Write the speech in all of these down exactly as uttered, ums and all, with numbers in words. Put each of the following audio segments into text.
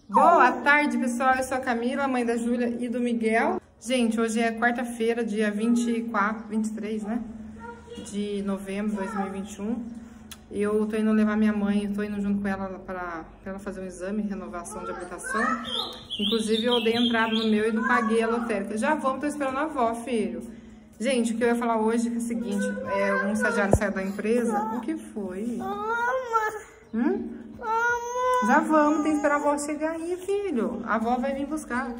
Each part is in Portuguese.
Boa tarde, pessoal. Eu sou a Camila, mãe da Júlia e do Miguel. Gente, hoje é quarta-feira, dia vinte e quatro, vinte e três, né? De novembro de dois mil e vinte e um. Eu tô indo levar minha mãe, tô indo junto com ela pra, pra ela fazer um exame, renovação de habilitação. Inclusive, eu dei entrada no meu e não paguei a lotérica. Já vamos, tô esperando a avó, filho. Gente, o que eu ia falar hoje é o seguinte, é, um estagiário saiu da empresa. O que foi? Mama. Hum? Já vamos, tem que esperar a avó chegar aí, filho. A avó vai vir buscar.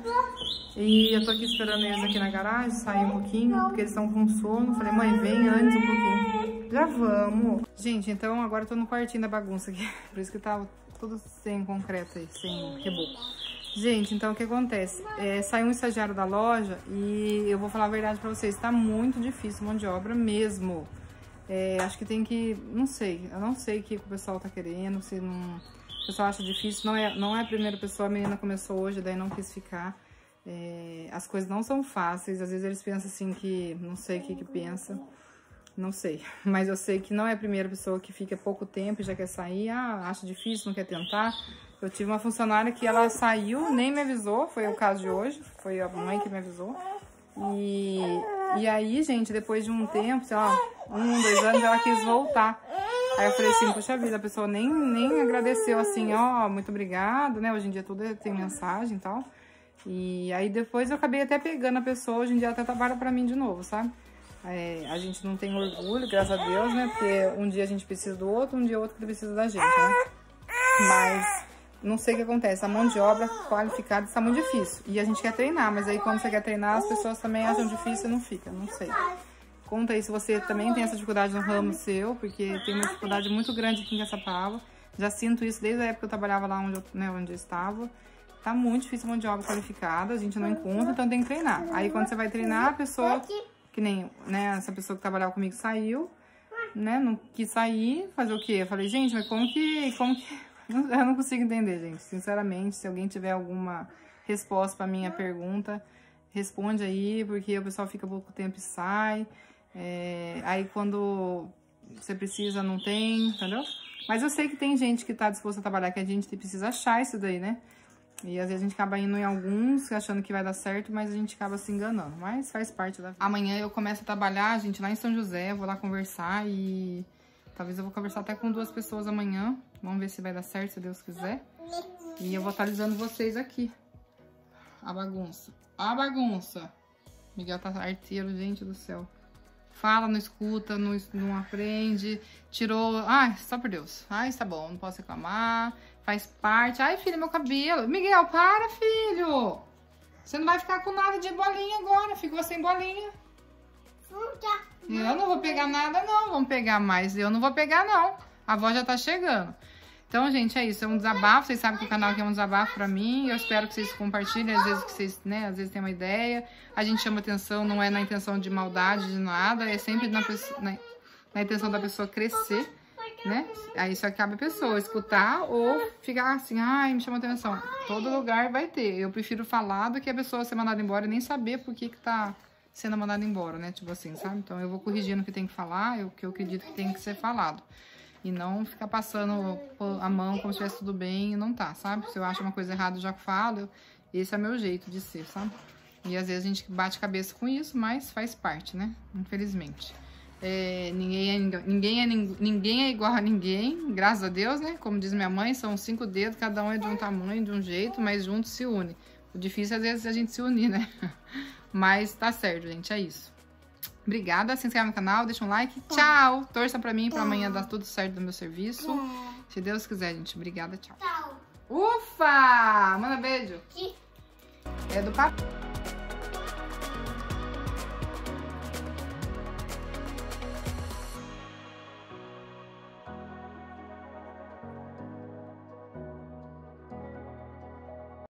E eu tô aqui esperando eles aqui na garagem, sair um pouquinho, porque eles estão com sono. Falei, mãe, vem antes um pouquinho. Já vamos. Gente, então agora eu tô no quartinho da bagunça aqui. Por isso que tá tudo sem concreto aí, sem reboco. Gente, então o que acontece? É, saiu um estagiário da loja e eu vou falar a verdade pra vocês, tá muito difícil mão de obra mesmo. É, acho que tem que, não sei, eu não sei o que o pessoal tá querendo, se não, o pessoal acha difícil, não é, não é a primeira pessoa, a menina começou hoje, daí não quis ficar. É, as coisas não são fáceis, às vezes eles pensam assim que, não sei o que que pensa, não sei. Mas eu sei que não é a primeira pessoa que fica pouco tempo e já quer sair, ah, acha difícil, não quer tentar. Eu tive uma funcionária que ela saiu, nem me avisou, foi o caso de hoje, foi a mãe que me avisou. E, e aí, gente, depois de um tempo, sei lá, um, dois anos, ela quis voltar. Aí eu falei assim, poxa vida, a pessoa nem, nem agradeceu assim, ó, oh, muito obrigado, né? Hoje em dia tudo tem mensagem e tal. E aí depois eu acabei até pegando a pessoa, hoje em dia até trabalha pra mim de novo, sabe? É, a gente não tem orgulho, graças a Deus, né? Porque um dia a gente precisa do outro, um dia o outro que precisa da gente, né? Mas não sei o que acontece, a mão de obra qualificada está muito difícil. E a gente quer treinar, mas aí quando você quer treinar, as pessoas também acham difícil e não fica, não sei. Conta aí se você também tem essa dificuldade no ramo seu, porque tem uma dificuldade muito grande aqui em Caçapava. Já sinto isso desde a época que eu trabalhava lá onde eu, né, onde eu estava. Tá muito difícil a mão de obra qualificada, a gente não encontra, então tem que treinar. Aí quando você vai treinar, a pessoa, que nem, né, essa pessoa que trabalhava comigo saiu, né, não quis sair, fazer o quê? Eu falei, gente, mas como que, como que... Eu não consigo entender, gente. Sinceramente, se alguém tiver alguma resposta pra minha pergunta, responde aí, porque o pessoal fica pouco tempo e sai. É, aí quando você precisa, não tem, entendeu? Mas eu sei que tem gente que tá disposta a trabalhar, que a gente precisa achar isso daí, né? E às vezes a gente acaba indo em alguns, achando que vai dar certo, mas a gente acaba se enganando. Mas faz parte da vida. Amanhã eu começo a trabalhar, gente, lá em São José, vou lá conversar e... Talvez eu vou conversar até com duas pessoas amanhã. Vamos ver se vai dar certo, se Deus quiser. E eu vou atualizando vocês aqui. A bagunça. A bagunça. Miguel tá arteiro, gente do céu. Fala, não escuta, não, não aprende. Tirou... Ai, só por Deus. Ai, tá bom, não posso reclamar. Faz parte. Ai, filho, meu cabelo. Miguel, para, filho. Você não vai ficar com nada de bolinha agora. Ficou sem bolinha. Eu não vou pegar nada, não. Vamos pegar mais. Eu não vou pegar, não. A avó já tá chegando. Então, gente, é isso. É um desabafo. Vocês sabem que o canal aqui é um desabafo pra mim. Eu espero que vocês compartilhem. Às vezes que vocês, né? Às vezes tem uma ideia. A gente chama atenção. Não é na intenção de maldade, de nada. É sempre na, na, na intenção da pessoa crescer, né? Aí só cabe a pessoa escutar ou ficar assim, ai, me chama atenção. Todo lugar vai ter. Eu prefiro falar do que a pessoa ser mandada embora e nem saber por que que tá sendo mandado embora, né? Tipo assim, sabe? Então eu vou corrigindo o que tem que falar, o que eu acredito que tem que ser falado. E não ficar passando a mão como se estivesse tudo bem e não tá, sabe? Se eu acho uma coisa errada, eu já falo. Esse é meu jeito de ser, sabe? E às vezes a gente bate cabeça com isso, mas faz parte, né? Infelizmente. É, ninguém, é, ninguém, é, ninguém é igual a ninguém, graças a Deus, né? Como diz minha mãe, são cinco dedos, cada um é de um tamanho, de um jeito, mas juntos se une. O difícil às vezes é a gente se unir, né? Mas tá certo, gente, é isso. Obrigada, se inscreve no canal, deixa um like, tchau! Torça pra mim, pra amanhã dar tudo certo no meu serviço. Se Deus quiser, gente. Obrigada, tchau. Ufa! Manda beijo. É do papai.